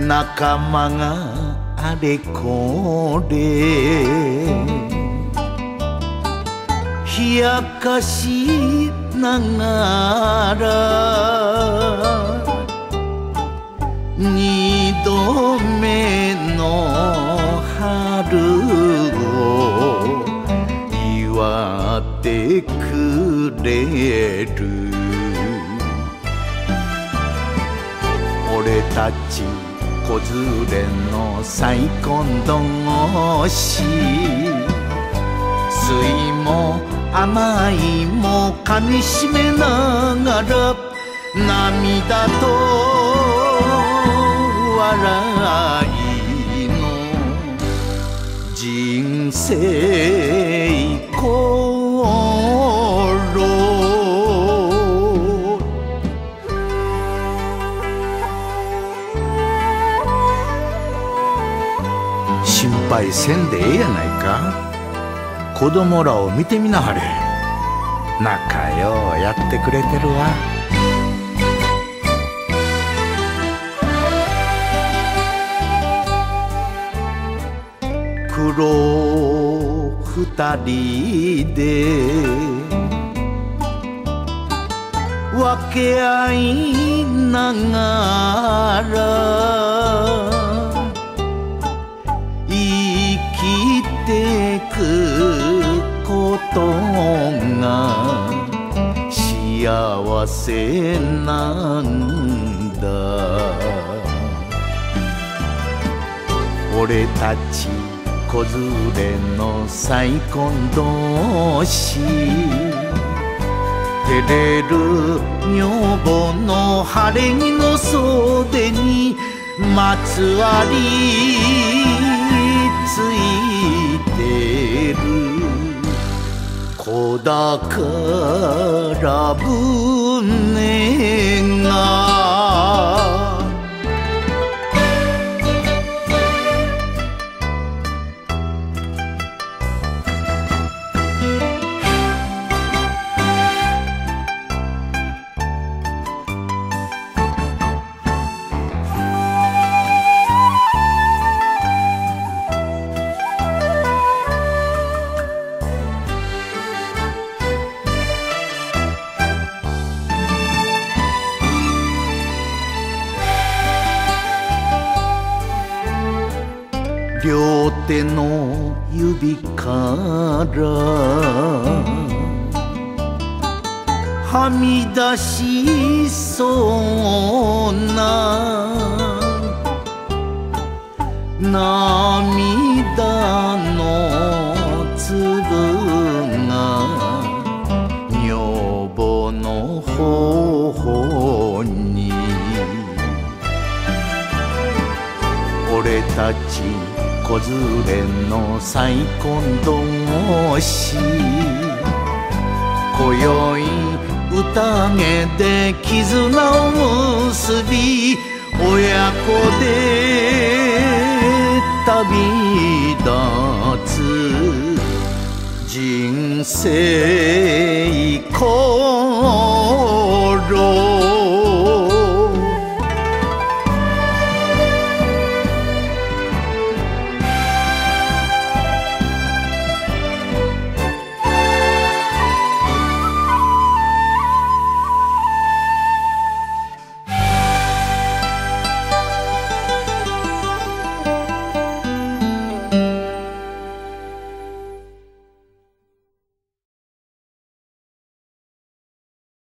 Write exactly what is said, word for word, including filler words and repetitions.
仲間があれこれ冷やかしながら二度目の春を祝ってくれる俺たち子連れの再婚同士酸いも甘いもかみしめながら涙と笑いの人生ころ心配せんでええやないか子供らを見てみなはれ仲ようやってくれてるわ黒二人で分け合いながら生きてくことが幸せなんだ俺たち子連れの再婚同士照れる女房の晴れ着の袖にまつわりついてる子宝船が両手の指からはみ出しそうな涙の粒が女房の頬に俺たち子連れの再婚同士今宵宴で絆を結び親子で旅立つ人生こ